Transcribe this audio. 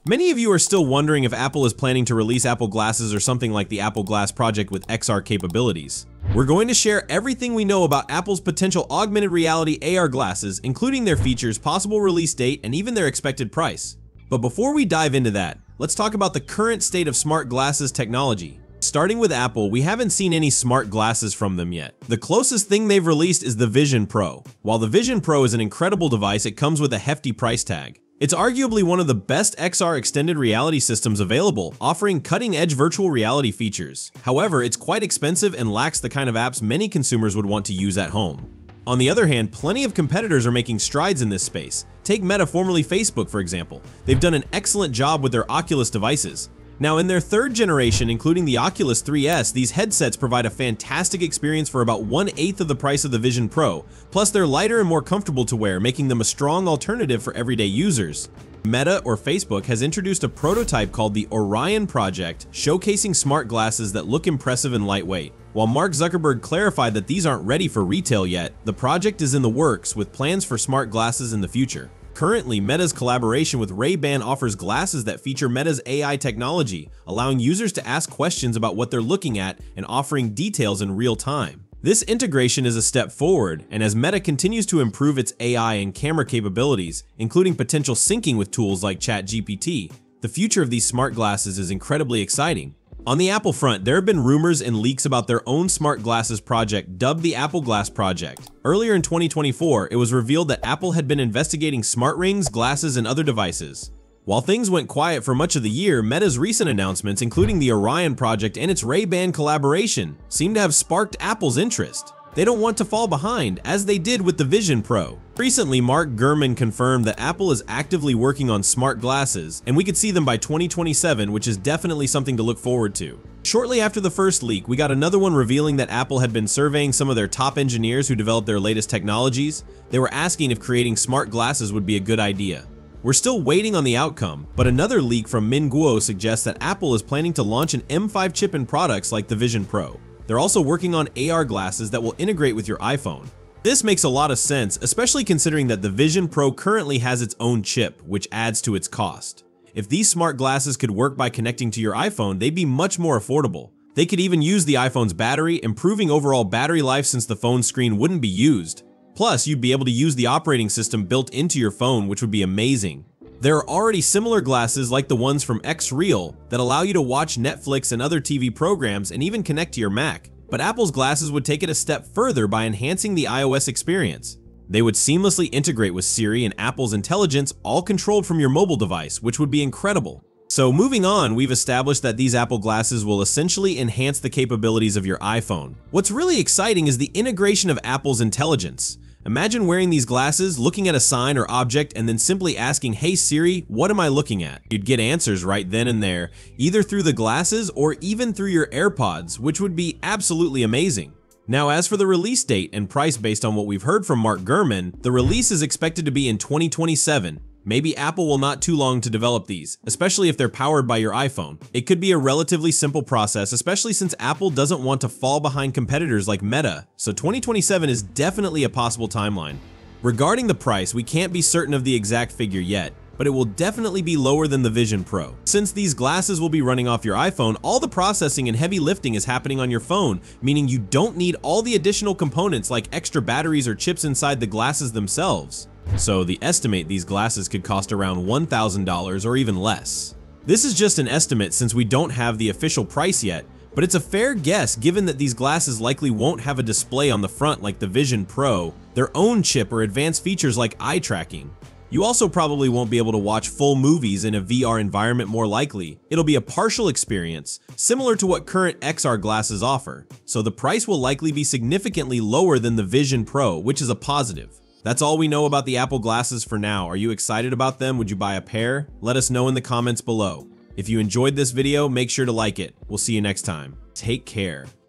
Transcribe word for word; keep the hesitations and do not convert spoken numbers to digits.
Many of you are still wondering if Apple is planning to release Apple Glasses or something like the Apple Glass project with X R capabilities. We're going to share everything we know about Apple's potential augmented reality A R glasses, including their features, possible release date, and even their expected price. But before we dive into that, let's talk about the current state of smart glasses technology. Starting with Apple, we haven't seen any smart glasses from them yet. The closest thing they've released is the Vision Pro. While the Vision Pro is an incredible device, it comes with a hefty price tag. It's arguably one of the best X R extended reality systems available, offering cutting-edge virtual reality features. However, it's quite expensive and lacks the kind of apps many consumers would want to use at home. On the other hand, plenty of competitors are making strides in this space. Take Meta, formerly Facebook, for example. They've done an excellent job with their Oculus devices. Now, in their third generation, including the Oculus three S, these headsets provide a fantastic experience for about one-eighth of the price of the Vision Pro, plus they're lighter and more comfortable to wear, making them a strong alternative for everyday users. Meta, or Facebook, has introduced a prototype called the Orion Project, showcasing smart glasses that look impressive and lightweight. While Mark Zuckerberg clarified that these aren't ready for retail yet, the project is in the works with plans for smart glasses in the future. Currently, Meta's collaboration with Ray-Ban offers glasses that feature Meta's A I technology, allowing users to ask questions about what they're looking at and offering details in real time. This integration is a step forward, and as Meta continues to improve its A I and camera capabilities, including potential syncing with tools like ChatGPT, the future of these smart glasses is incredibly exciting. On the Apple front, there have been rumors and leaks about their own smart glasses project dubbed the Apple Glass Project. Earlier in twenty twenty-four, it was revealed that Apple had been investigating smart rings, glasses, and other devices. While things went quiet for much of the year, Meta's recent announcements, including the Orion Project and its Ray-Ban collaboration, seem to have sparked Apple's interest. They don't want to fall behind, as they did with the Vision Pro. Recently, Mark Gurman confirmed that Apple is actively working on smart glasses, and we could see them by twenty twenty-seven, which is definitely something to look forward to. Shortly after the first leak, we got another one revealing that Apple had been surveying some of their top engineers who developed their latest technologies. They were asking if creating smart glasses would be a good idea. We're still waiting on the outcome, but another leak from Min Guo suggests that Apple is planning to launch an M five chip in products like the Vision Pro. They're also working on A R glasses that will integrate with your iPhone. This makes a lot of sense, especially considering that the Vision Pro currently has its own chip, which adds to its cost. If these smart glasses could work by connecting to your iPhone, they'd be much more affordable. They could even use the iPhone's battery, improving overall battery life since the phone screen wouldn't be used. Plus, you'd be able to use the operating system built into your phone, which would be amazing. There are already similar glasses like the ones from X-Real that allow you to watch Netflix and other T V programs and even connect to your Mac. But Apple's glasses would take it a step further by enhancing the iOS experience. They would seamlessly integrate with Siri and Apple's intelligence, all controlled from your mobile device, which would be incredible. So moving on, we've established that these Apple glasses will essentially enhance the capabilities of your iPhone. What's really exciting is the integration of Apple's intelligence. Imagine wearing these glasses, looking at a sign or object, and then simply asking, "Hey Siri, what am I looking at?" You'd get answers right then and there, either through the glasses or even through your AirPods, which would be absolutely amazing. Now, as for the release date and price based on what we've heard from Mark Gurman, the release is expected to be in twenty twenty-seven. Maybe Apple will not too long to develop these, especially if they're powered by your iPhone. It could be a relatively simple process, especially since Apple doesn't want to fall behind competitors like Meta, so twenty twenty-seven is definitely a possible timeline. Regarding the price, we can't be certain of the exact figure yet, but it will definitely be lower than the Vision Pro. Since these glasses will be running off your iPhone, all the processing and heavy lifting is happening on your phone, meaning you don't need all the additional components like extra batteries or chips inside the glasses themselves. So they estimate these glasses could cost around one thousand dollars or even less. This is just an estimate since we don't have the official price yet, but it's a fair guess given that these glasses likely won't have a display on the front like the Vision Pro, their own chip, or advanced features like eye tracking. You also probably won't be able to watch full movies in a V R environment more likely. It'll be a partial experience, similar to what current X R glasses offer. So the price will likely be significantly lower than the Vision Pro, which is a positive. That's all we know about the Apple glasses for now. Are you excited about them? Would you buy a pair? Let us know in the comments below. If you enjoyed this video, make sure to like it. We'll see you next time. Take care.